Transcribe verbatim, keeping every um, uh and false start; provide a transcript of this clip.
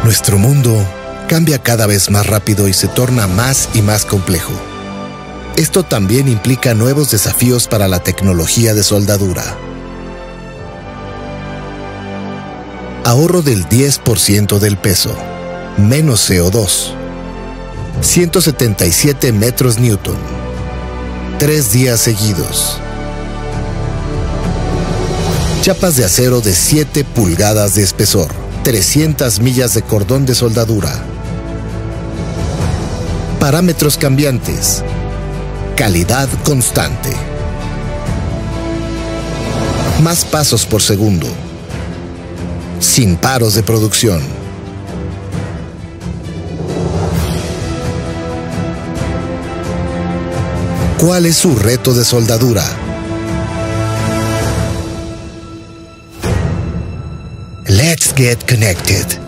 Nuestro mundo cambia cada vez más rápido y se torna más y más complejo. Esto también implica nuevos desafíos para la tecnología de soldadura. Ahorro del diez por ciento del peso, menos C O dos, ciento setenta y siete metros Newton, tres días seguidos. Chapas de acero de siete pulgadas de espesor, trescientas millas de cordón de soldadura. Parámetros cambiantes. Calidad constante. Más pasos por segundo. Sin paros de producción. ¿Cuál es su reto de soldadura? Let's get connected.